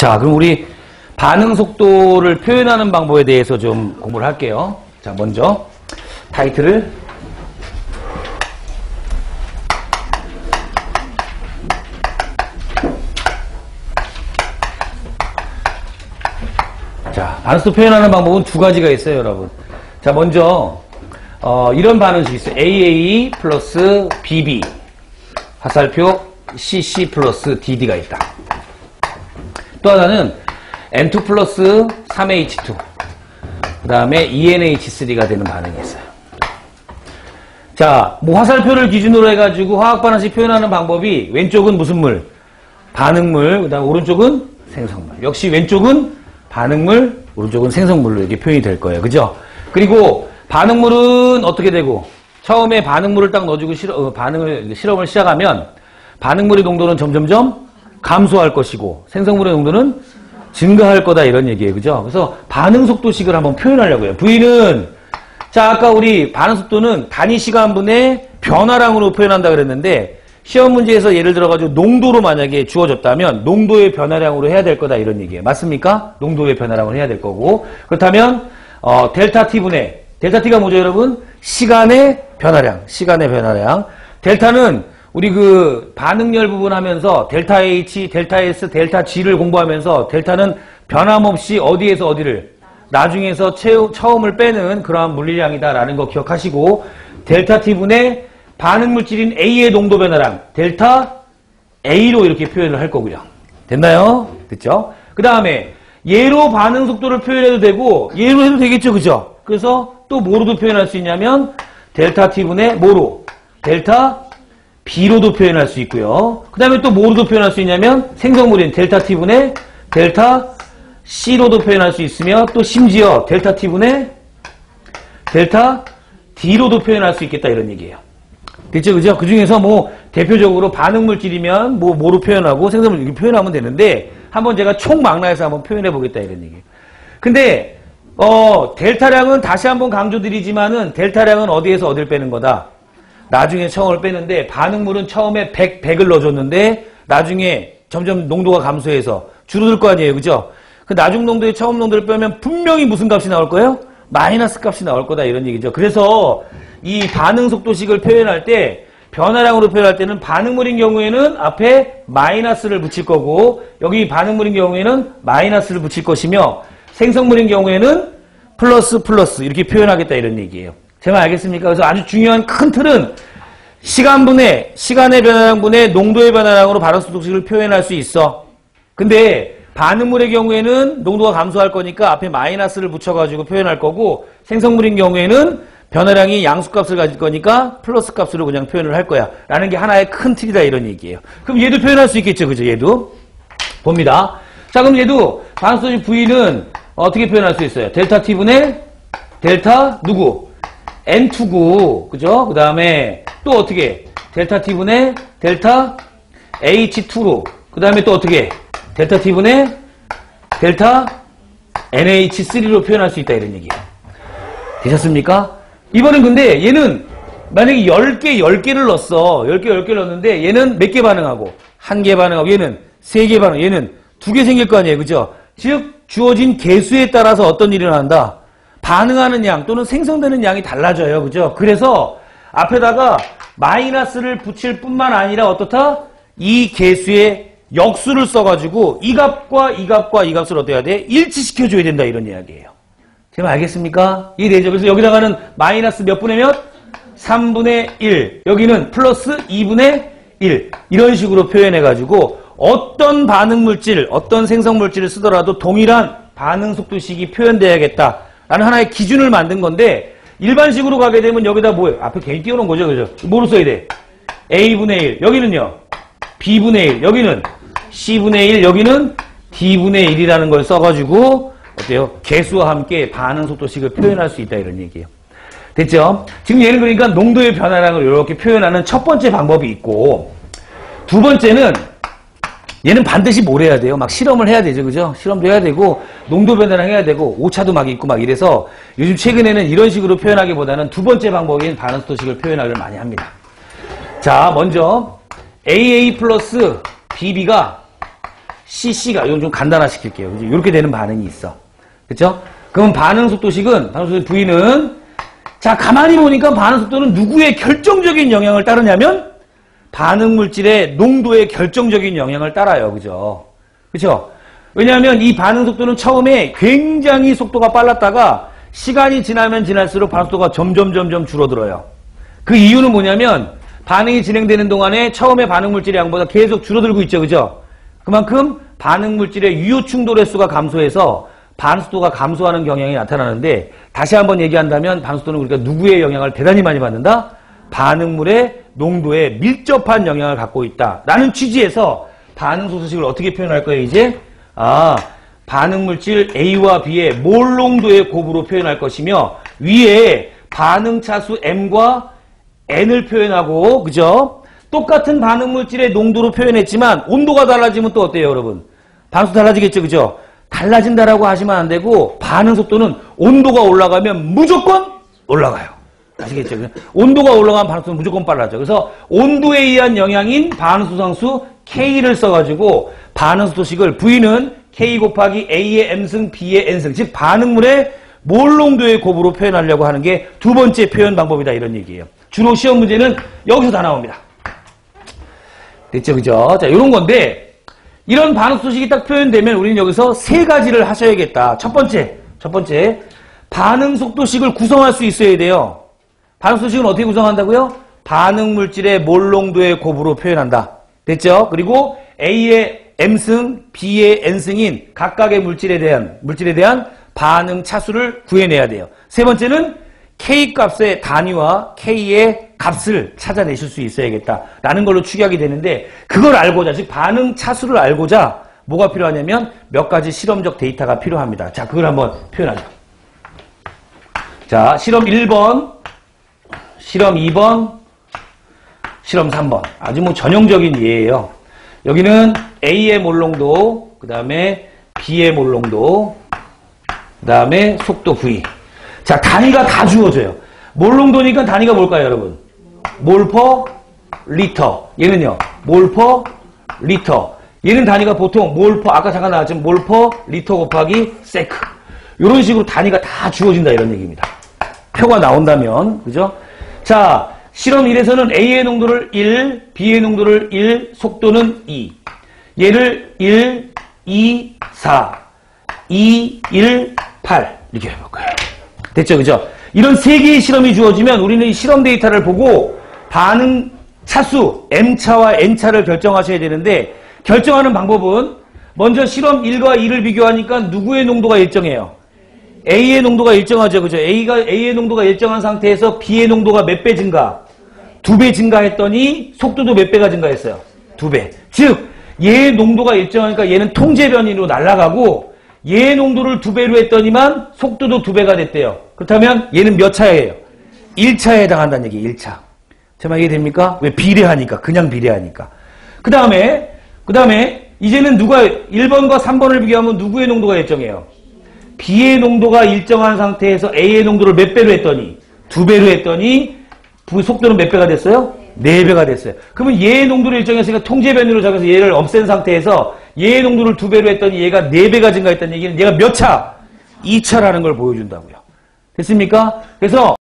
자, 그럼 우리 반응 속도를 표현하는 방법에 대해서 좀 공부를 할게요. 자, 먼저 타이틀을 자, 반응 속도 표현하는 방법은 두 가지가 있어요, 여러분. 자, 먼저 이런 반응식이 있어요. AA 플러스 BB 화살표 CC 플러스 DD가 있다. 또 하나는 N2 플러스 3H2 그 다음에 ENH3가 되는 반응이 있어요. 자, 뭐 화살표를 기준으로 해가지고 화학반응식 표현하는 방법이 왼쪽은 무슨 물? 반응물. 그 다음 오른쪽은 생성물. 역시 왼쪽은 반응물, 오른쪽은 생성물로 이렇게 표현이 될 거예요. 그죠? 그리고 반응물은 어떻게 되고, 처음에 반응물을 딱 넣어주고 실험을 시작하면 반응물의 농도는 점점점 감소할 것이고 생성물의 농도는 증가할 거다, 이런 얘기예요. 그죠? 그래서 반응 속도식을 한번 표현하려고요. V는, 자, 아까 우리 반응 속도는 단위 시간분의 변화량으로 표현한다 그랬는데, 시험 문제에서 예를 들어가지고 농도로 만약에 주어졌다면 농도의 변화량으로 해야 될 거다, 이런 얘기예요. 맞습니까? 농도의 변화량을 해야 될 거고. 그렇다면 델타 T분의, 델타 T가 뭐죠, 여러분? 시간의 변화량. 델타는 우리 그 반응열 부분 하면서 델타 H, 델타 S, 델타 G를 공부하면서 델타는 변함없이 어디에서 어디를, 나중에서 처음을 빼는 그러한 물리량이다라는 거 기억하시고, 델타 T분의 반응물질인 A의 농도 변화량 델타 A로 이렇게 표현을 할 거고요. 됐나요? 됐죠? 그 다음에 얘로 반응 속도를 표현해도 되고 얘로 해도 되겠죠, 그죠? 그래서 또 뭐로도 표현할 수 있냐면 델타 T분의 뭐로? 델타 B로도 표현할 수 있고요. 그 다음에 또 뭐로도 표현할 수 있냐면 생성물인 델타 T분의 델타 C로도 표현할 수 있으며, 또 심지어 델타 T분의 델타 D로도 표현할 수 있겠다, 이런 얘기예요. 됐죠? 그죠? 그 중에서 뭐 대표적으로 반응물질이면 뭐로 표현하고 생성물 이렇게 표현하면 되는데, 한번 제가 총망라해서 한번 표현해 보겠다, 이런 얘기예요. 근데 델타량은 다시 한번 강조드리지만은 델타량은 어디에서 어딜 빼는 거다? 나중에 처음을 빼는데, 반응물은 처음에 100을 넣어줬는데 나중에 점점 농도가 감소해서 줄어들 거 아니에요. 그죠? 그 나중 농도의 처음 농도를 빼면 분명히 무슨 값이 나올 거예요? 마이너스 값이 나올 거다, 이런 얘기죠. 그래서 이 반응 속도식을 표현할 때, 변화량으로 표현할 때는 반응물인 경우에는 앞에 마이너스를 붙일 거고, 여기 반응물인 경우에는 마이너스를 붙일 것이며, 생성물인 경우에는 플러스 이렇게 표현하겠다, 이런 얘기예요. 제 말 알겠습니까? 그래서 아주 중요한 큰 틀은 시간의 변화량분의 농도의 변화량으로 반응 속도식을 표현할 수 있어. 근데 반응물의 경우에는 농도가 감소할 거니까 앞에 마이너스를 붙여가지고 표현할 거고, 생성물인 경우에는 변화량이 양수값을 가질 거니까 플러스 값으로 그냥 표현을 할 거야 라는 게 하나의 큰 틀이다, 이런 얘기예요. 그럼 얘도 표현할 수 있겠죠, 그죠? 얘도 봅니다. 자, 그럼 얘도 반응 속도식 V는 어떻게 표현할 수 있어요? 델타 T분의 델타 누구? N2구, 그죠? 그 다음에 또 어떻게? 델타 T분의 델타 H2로, 그 다음에 또 어떻게? 델타 T분의 델타 NH3로 표현할 수 있다, 이런 얘기예요. 되셨습니까? 이번엔 근데 얘는 만약에 10개를 넣었어. 10개를 넣었는데 얘는 몇 개 반응하고? 1개 반응하고, 얘는 3개 반응, 얘는 2개 생길 거 아니에요. 그죠? 즉 주어진 개수에 따라서 어떤 일이 일어난다? 반응하는 양 또는 생성되는 양이 달라져요. 그죠? 그래서 앞에다가 마이너스를 붙일 뿐만 아니라 어떻다? 이 개수의 역수를 써가지고 이 값과 이 값과 이 값을 어떻게 해야 돼? 일치시켜줘야 된다, 이런 이야기예요. 제 말 알겠습니까? 이해되죠? 그래서 여기다가는 마이너스 몇 분의 몇? 3분의 1. 여기는 플러스 2분의 1. 이런 식으로 표현해가지고 어떤 반응물질, 어떤 생성물질을 쓰더라도 동일한 반응 속도식이 표현돼야겠다 라는 하나의 기준을 만든 건데, 일반식으로 가게 되면 여기다 뭐예요? 앞에 괜히 띄워놓은 거죠, 그죠? 뭐로 써야 돼? A분의 1. 여기는요? B분의 1. 여기는 C분의 1. 여기는 D분의 1이라는 걸 써가지고 어때요? 개수와 함께 반응 속도식을 표현할 수 있다, 이런 얘기예요. 됐죠? 지금 얘는 그러니까 농도의 변화량을 이렇게 표현하는 첫 번째 방법이 있고, 두 번째는 얘는 반드시 뭘 해야 돼요? 막 실험을 해야 되죠, 그죠? 실험도 해야 되고 농도 변화량 해야 되고 오차도 막 있고 막 이래서 요즘 최근에는 이런 식으로 표현하기보다는 두 번째 방법인 반응 속도식을 표현하기를 많이 합니다. 자, 먼저 AA 플러스 BB가 cc가, 이건 좀 간단화시킬게요. 이렇게 되는 반응이 있어. 그쵸? 그럼 반응 속도식은, V는, 자, 가만히 보니까 반응 속도는 누구의 결정적인 영향을 따르냐면, 반응 물질의 농도의 결정적인 영향을 따라요. 그죠? 그쵸? 왜냐하면 이 반응 속도는 처음에 굉장히 속도가 빨랐다가, 시간이 지나면 지날수록 반응 속도가 점점 줄어들어요. 그 이유는 뭐냐면, 반응이 진행되는 동안에 처음에 반응 물질의 양보다 계속 줄어들고 있죠. 그죠? 그만큼 반응 물질의 유효 충돌 횟수가 감소해서 반응 속도가 감소하는 경향이 나타나는데, 다시 한번 얘기한다면 반응 속도는 우리가 누구의 영향을 대단히 많이 받는다? 반응물의 농도에 밀접한 영향을 갖고 있다 라는 취지에서 반응 속도식을 어떻게 표현할 거예요? 이제 반응 물질 A와 B의 몰 농도의 곱으로 표현할 것이며, 위에 반응 차수 M과 N을 표현하고, 그죠? 똑같은 반응 물질의 농도로 표현했지만 온도가 달라지면 또 어때요, 여러분? 반응 속도 달라지겠죠, 그죠? 달라진다라고 하시면 안 되고, 반응 속도는 온도가 올라가면 무조건 올라가요. 아시겠죠? 온도가 올라가면 반응 속도는 무조건 빨라져. 그래서 온도에 의한 영향인 반응 속도 상수 K를 써가지고 반응 속도식을 V는 K 곱하기 A의 M승, B의 N승, 즉 반응물의 몰 농도의 곱으로 표현하려고 하는 게 두 번째 표현 방법이다, 이런 얘기예요. 주로 시험 문제는 여기서 다 나옵니다. 됐죠, 그죠? 자, 요런 건데, 이런 반응 속도식이 딱 표현되면 우리는 여기서 세 가지를 하셔야겠다. 첫 번째, 반응 속도식을 구성할 수 있어야 돼요. 반응 속도식은 어떻게 구성한다고요? 반응 물질의 몰 농도의 곱으로 표현한다. 됐죠? 그리고 A의 M승, B의 N승인 각각의 물질에 대한 반응 차수를 구해내야 돼요. 세 번째는 K 값의 단위와 K의 값을 찾아내실 수 있어야겠다라는 걸로 추격이 되는데, 그걸 알고자, 즉 반응 차수를 알고자 뭐가 필요하냐면 몇 가지 실험적 데이터가 필요합니다. 자, 그걸 한번 표현하죠. 자, 실험 1번, 실험 2번, 실험 3번. 아주 뭐 전형적인 예예요. 여기는 A의 몰 농도, 그 다음에 B의 몰 농도, 그 다음에 속도 V. 자, 단위가 다 주어져요. 몰 농도니까 단위가 뭘까요, 여러분? 몰 퍼 리터. 얘는요, 몰 퍼 리터. 얘는 단위가 보통 몰 퍼, 아까 잠깐 나왔지만 몰 퍼 리터 곱하기 세크. 이런 식으로 단위가 다 주어진다, 이런 얘기입니다. 표가 나온다면, 그죠? 자, 실험 1에서는 A의 농도를 1, B의 농도를 1, 속도는 2. 얘를 1, 2, 4, 2, 1, 8 이렇게 해볼 거예요. 됐죠, 그죠? 이런 세 개의 실험이 주어지면 우리는 이 실험 데이터를 보고 반응 차수 M차와 N차를 결정하셔야 되는데, 결정하는 방법은 먼저 실험 1과 2를 비교하니까 누구의 농도가 일정해요? A의 농도가 일정하죠, 그죠? A의 농도가 일정한 상태에서 B의 농도가 몇 배 증가? 2배 증가했더니 속도도 몇 배가 증가했어요? 2배. 즉, 얘의 농도가 일정하니까 얘는 통제 변이로 날아가고, 얘의 농도를 2배로 했더니만 속도도 2배가 됐대요. 그렇다면 얘는 몇 차예요? 1차에 해당한다는 얘기예요. 1차. 제 말 이해됩니까? 왜? 비례하니까. 그냥 비례하니까. 그 다음에 이제는 누가 1번과 3번을 비교하면 누구의 농도가 일정해요? B의 농도가 일정한 상태에서 A의 농도를 몇 배로 했더니? 2배로 했더니 속도는 몇 배가 됐어요? 4배가 됐어요. 그러면 얘의 농도를 일정했으니까 통제 변이로 잡아서 얘를 없앤 상태에서 얘의 농도를 2배로 했더니 얘가 4배가 증가했다는 얘기는 얘가 몇 차? 2차라는 걸 보여준다고요. 됐습니까? 그래서